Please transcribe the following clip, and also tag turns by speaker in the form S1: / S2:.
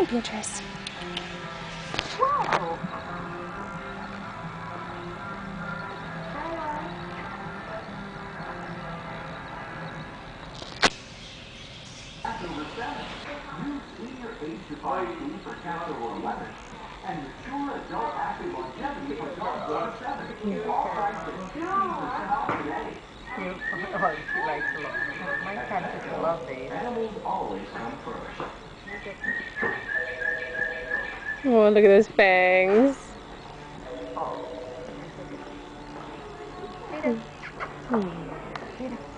S1: Hi, Beatrice.
S2: Whoa!
S3: Use senior age-defined fee for cats over 11 and mature adult active longevity for dogs over 7. All priced at 15% off today.
S2: Oh, she likes a lot. My cat just love these.
S3: Animals always come first.
S1: Oh, look at those fangs.
S2: Oh. Peter. Peter.